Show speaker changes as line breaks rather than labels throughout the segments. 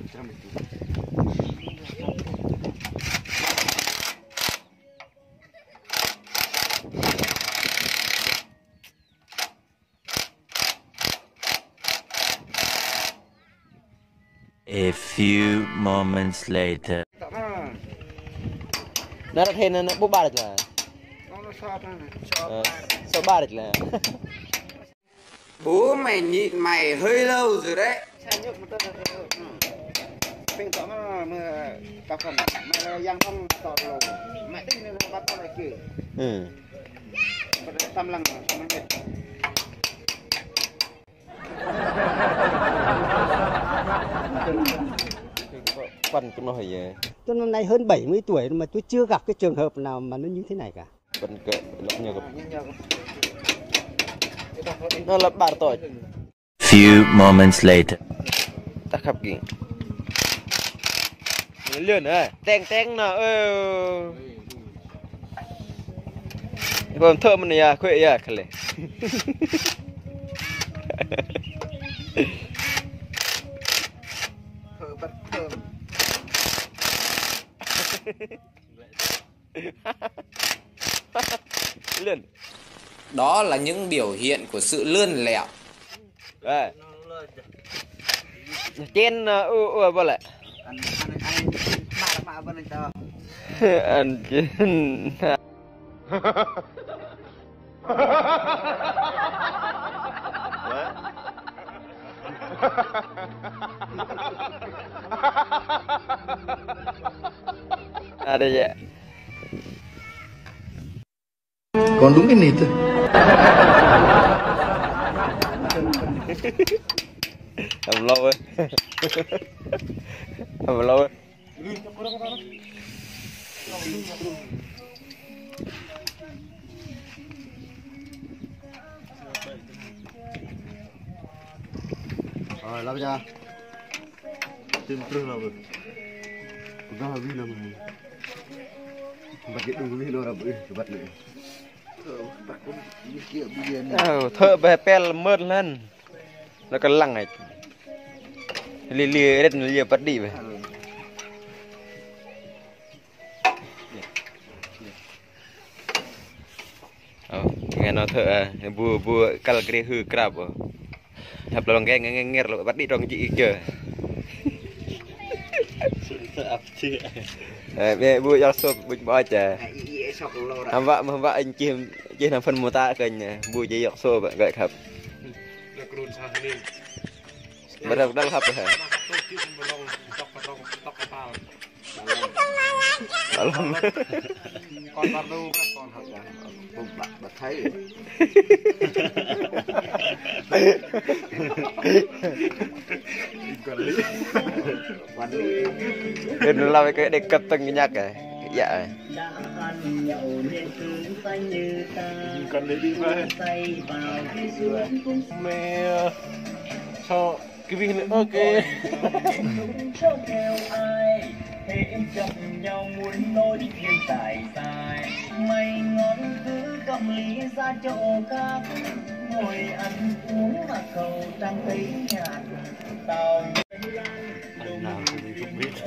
A few moments later.
Nó đã thêm nó bốc ba được là. Sao ba được là.
Bố mày nhịn mày hơi lâu rồi đấy.
Ping tỏ mà tập phần mà yang không tỏ rồi mẹ tính nên bắt tao lại kì tâm lăng tâm hết
Quần cũng nói về.
Tôi năm nay hơn 70 tuổi mà tôi chưa gặp cái trường hợp nào mà nó như thế này cả.
Quần kệ lắm nhiều nó là bà tội.
Few moments later.
Ta khắp kì. Lươn này, teng nào. Bơm thơm này à, khuệ à, khẩn lệ. Lươn.
Đó là những biểu hiện của sự lươn lẹo.
Đây. Trên bao lại. Anh trên. À đây vậy.
còn đúng cái nịt thôi.
Hầm lâu ơi. Hầm lâu ơi.
Rồi làm ra. Tìm trưa là được. Ra vi là mình. Bắt cái đúng vi là bự, bắt nữa. Bắt cũng như kia biên.
Thợ bè pel mơn lên. Nó cái lăng này. Lìa đất lìa bắt đi vậy. Nghe nó thợ bua kalau kiri hư crab. Hấp lòng nghe rồi bắt đi trong chị chờ. Bua cho sốt bịch bò chè. Hàm vạ anh chim làm phần mô ta kênh bua chỉ dọc xô vậy gợi khập. Bắt đầu đang hấp rồi hả?
Con bắt đâu con học là không bắt thấy.
Đừng làm cái để cập từng cái nhạc này. Dạ.
Con lấy đi về. Mẹ cho cái viên nữa ok.
Chậm nhau muốn nói thiên tài dài mày ngon cứ cầm lý ra chỗ khác ngồi ăn uống mà cầu trăng thấy nhạt tao
nào thì cũng biết.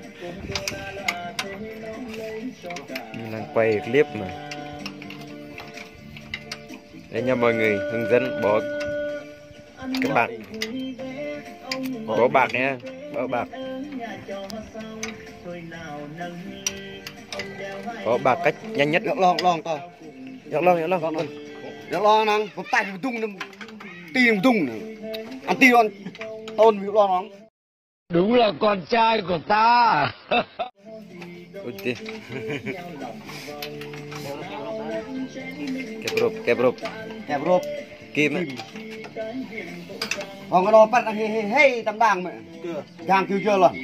Mình đang quay clip mà. Để cho mọi người hướng dẫn bỏ các bạn bỏ bạc nha, bỏ bạc. Có bạc cách nhanh nhất.
Giọt lon to.
Giọt lon.
Giọt lon năng, một tay một tung, ti một tung nữa. Ăn ti lon, tôn một lon nóng.
đúng là con trai của ta.
Kẹp rộp. Kim ấy.
Còn cái đó bắt hey tầm đàng mẹ. Càng kêu chưa lần.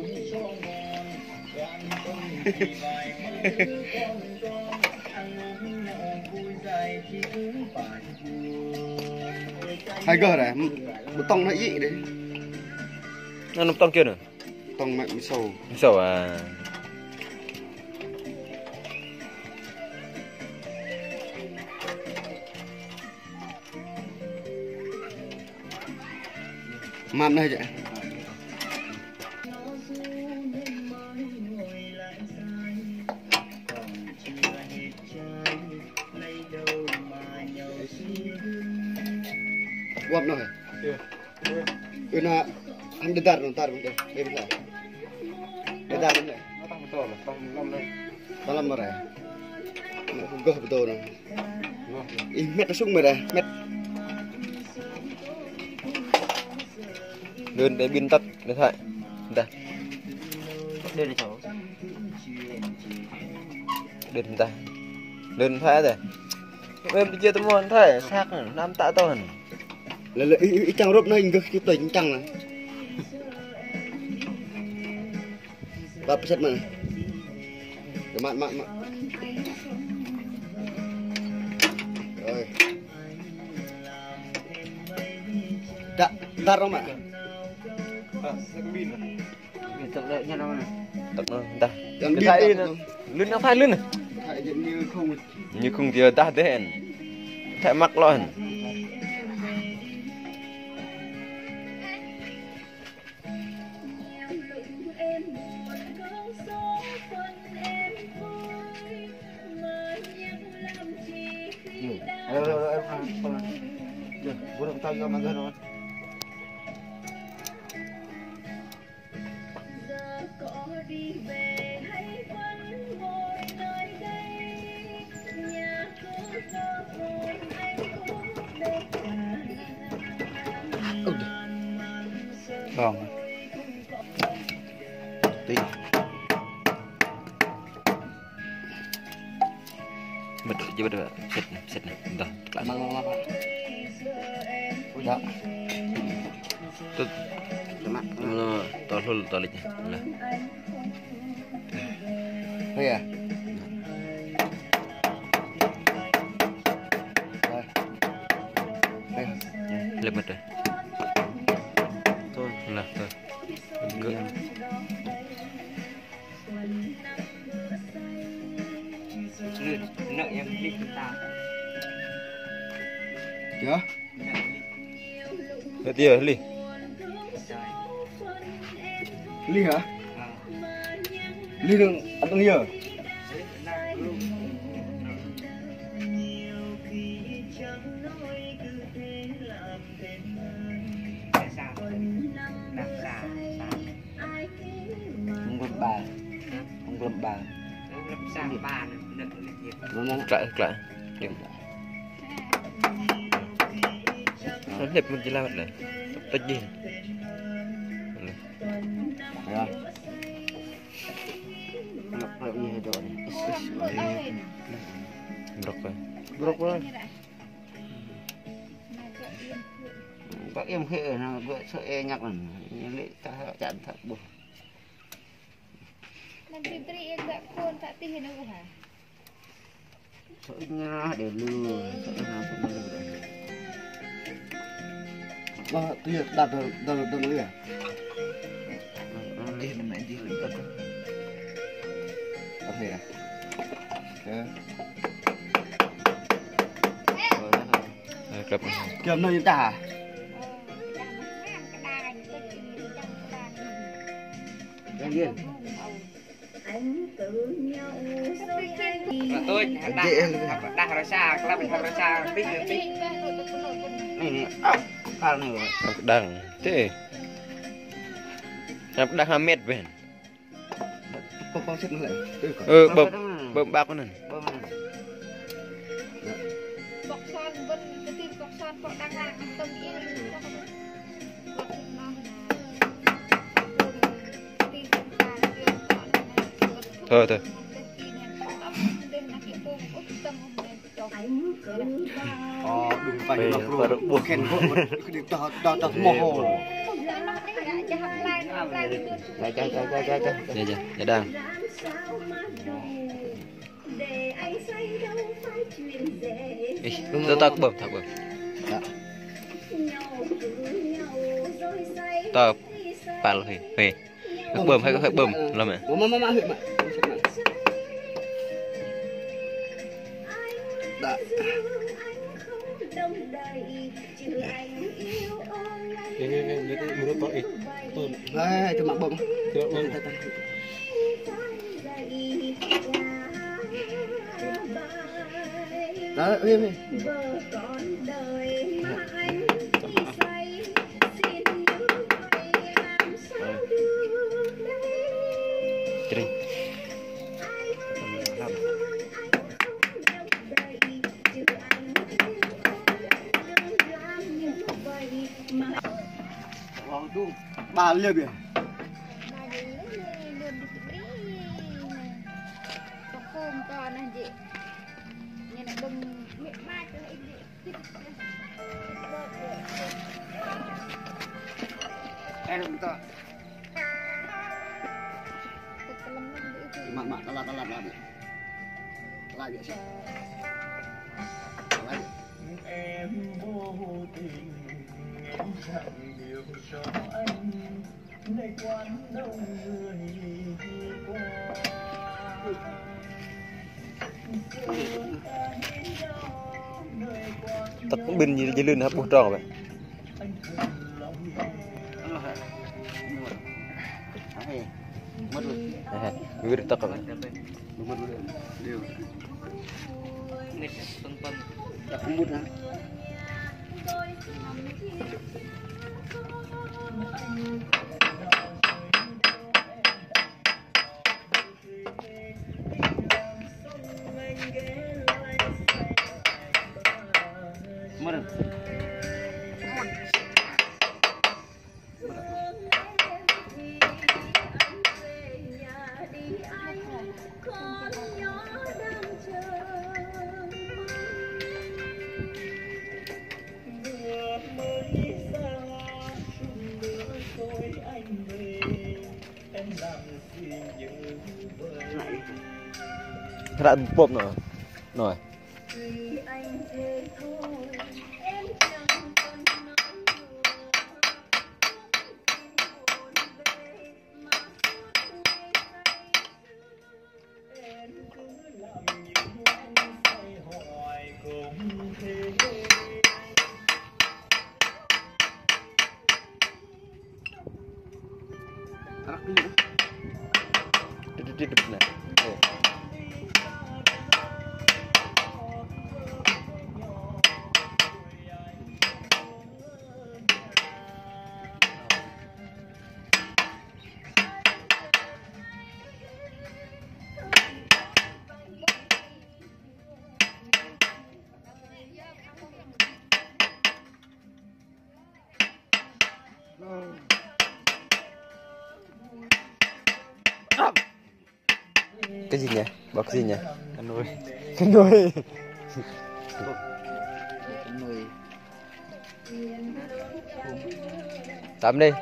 Hai gờ này, một tông nó dị đấy.
Nó tông kia nữa.
Tông mạnh sầu.
Sầu à.
Mặn đây vậy. Quap nó hả? Ina ham dedar ntar bentar. Bentar. Dedar bentar. Talam marah. Gah betul. Ih, met sung merah, met.
Đơn để pin tắt điện thoại. Đây.
Đây là chỗ.
Đơn ta. Đơn thoại rồi. Em đi chơi tụi mòn thoại xác nam tạ tao hẳn.
Là ý chăng rộp nó hình cái tình chăng này. Bắp sét mà. Mặn. Rồi. Dar không ạ?
Tự đợi nha nó này.
Tập nó ta.
Điện
thoại lươn nó phải lươn này.
Thoại như không.
Như không giờ ta thế hẳn. Thoại mắc lo hẳn.
Bố động tay cho mà gần rồi.
Vâng. Tí.
Bật chưa bật xịt này. Đó, lại.
Đó.
Tốt. To luôn to lịch này.
Thấy à? Rồi. Đây.
Lên bật rồi. Thôi, là thôi. Cứ
Nợ em đi chúng ta.
Chưa?
Được chưa Ly?
Ly hả? Ly đừng ăn tương nhiều.
Không gồm bà.
Sang bàn nực
Lại. Đừng. Nó đẹp mình chỉ làm vậy. Tất nhiên.
Rồi.
Rộng như hết rồi.
Rốc rồi.
Các em khệ nó vợ sợ e nhắc là lệ ta chặn thật buồn.
Nanti beri agak pun tak tih nak buah.
Soalnya để lừa, soalnya apa lừa.
Vâng, tuy đặt được lưỡi à?
Nó lên mà đi lưỡi thật.
Có thể à? Thế.
Cập.
Kiếm nơi ta hả?
Cái gì?
tôi đang ra xa các bạn ra xa tí
Này phao này rồi.
Đang thế. Đang 2 mét về.
Con xếp nó lại.
Bơm bạc con này.
Bọc son bên cái tin bọc son họ đang làm tâm yên
Thôi.
Đừng phải nó buộc khen to mồ hồ.
Dạ đang. Tao bơm. Tao bà là hề. Bơm hay bơm làm mẹ.
Má huyện mà. Đã. Đây, cho mặc bơm. Đó, im đi. Ba liệp kìa. Em ta. Mak telat lagi. Lagi sih. Lagi.
Em vô tình em chẳng điều cho anh nơi quán đông người đi qua.
Tật bình gì dây lưng hấp bút tròn vậy.
Mất rồi.
Người được tật rồi.
Mất rồi. Điều.
Nít phân phân.
Đã không bút nữa.
Mất rồi.
Thế đã bộp rồi. Rồi. Này. Cái gì nhỉ? Bảo cái gì nhỉ? Cái nuôi. Cái nuôi. Tắm đi.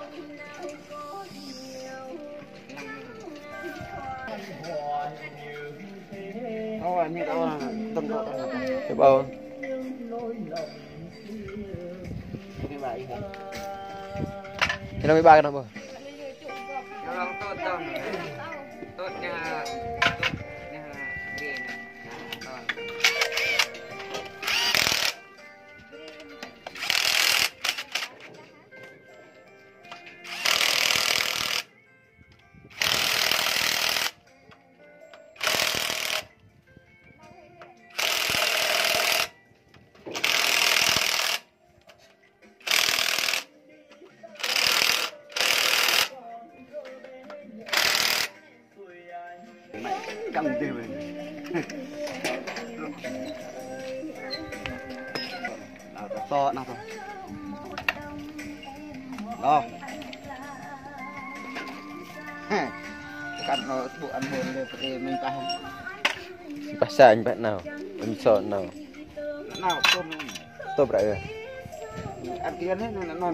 Thôi như đâu tâm độ
Cái bao.
cái bài gì?
Thế nó mới ba cái nào bao?
Nó tốt đâu. Tốt nha. Đi.
Căng tiền rồi. To nào thôi. Đó.
Cắt nó bộ ăn bồn để mình ta
Bà xa anh bạn nào? Anh sợ nào?
nào tôm
Tốt lại rồi.
ăn kia hết nó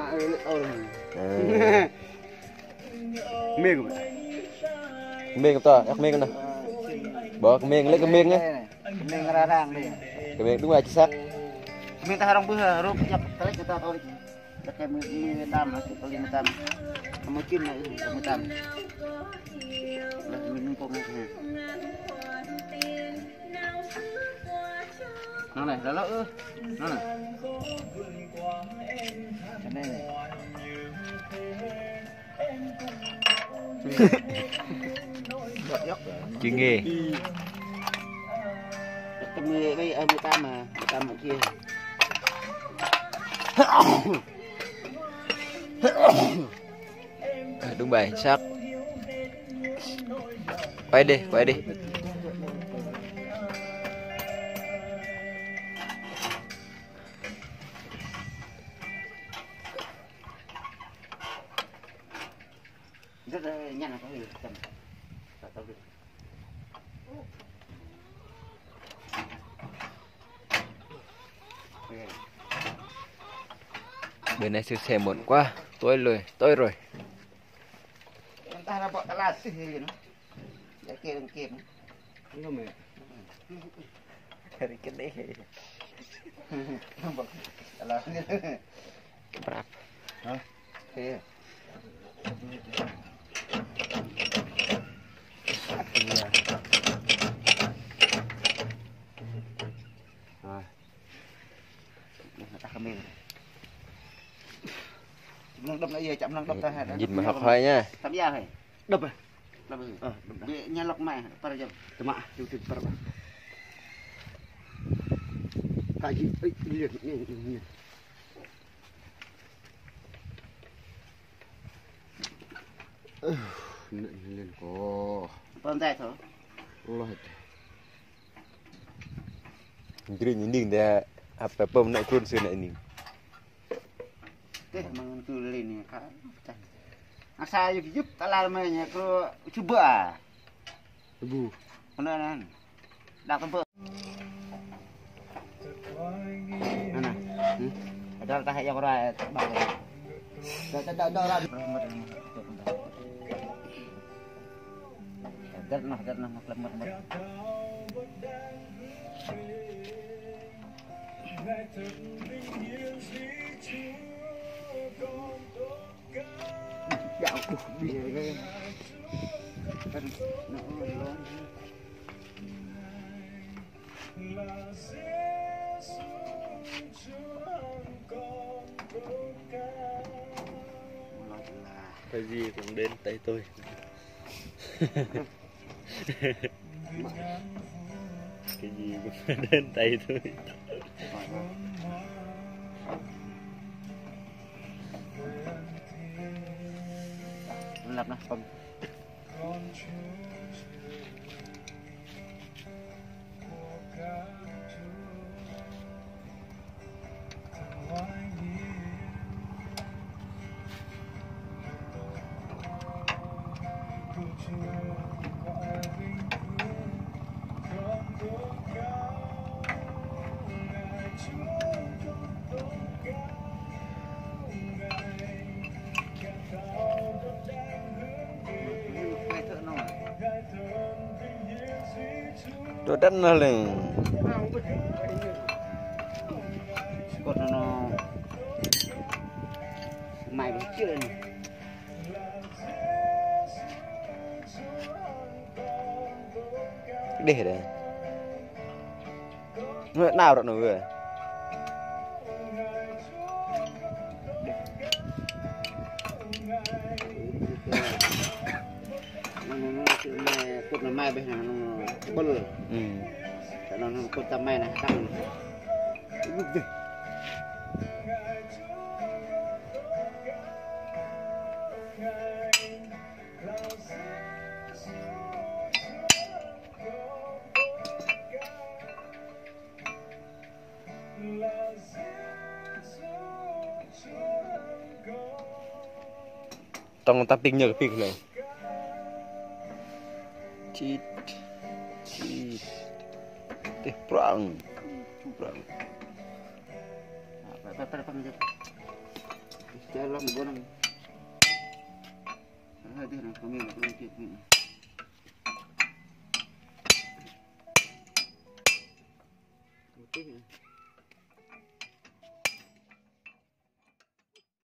Mê của mày.
Miếng không to, ác miếng nào. Bỏ cái miếng lấy cái miếng ấy.
mình ra đang đi
Cái miếng đúng là chính xác.
mình ta harang bữa rốt nhập tới người ta thôi cái mươi tam nó có liên tam nó chín này 18 là mình cũng này nó này là lỡ nó này cái này này
Chứ nghe.
cái mươi bây 18 mà 18 ở kia
Đúng vậy, xác. Quay đi, quay đi. Bên này siêu xe muộn quá. Tôi rồi.
Ta ra bọn là xì gì nó. Để kia đừng kịp.
Nó mẹ.
Cái đấy.
Không bật. Là
Brap.
hả? Thế.
Rồi.
Ta không biết. Nâng đập lại chậm nâng đập ta hết.
Nhìn mà học hỏi nha.
Tắm da rồi.
Đập rồi.
Đập rồi. Đập. Nhà lọc mày, para jam.
Cuma YouTube berapa? Kaji, lihat ni. Lên có.
Con tay thôi.
Allah.
Jadi nyinding dia apa nak kurun sana ini.
Teh mengentul ini kan. Asa yup talal mainnya ko coba.
Ibu.
Beneran. Dak tempe. Mana? Ada tah yang ora bang. Dak ora. Dar nah lemot. Dạo đi cái nó lớn.
Cái gì cũng đến tay tôi. Cái gì cũng đến tay tôi.
Lập nó không.
Đồ đất nó lên.
Cột nó mày vẫn chưa này.
Để đây. Nó nào đó nó vừa.
Cột nó mai bên hàng nó bơ. Nó cột tầm mai này tăng.
Tông tapping nhờ cái pin này. Cheat. Teh perang.
Jalan bonang. Hadi nak kami nak lanjut ni. Betul.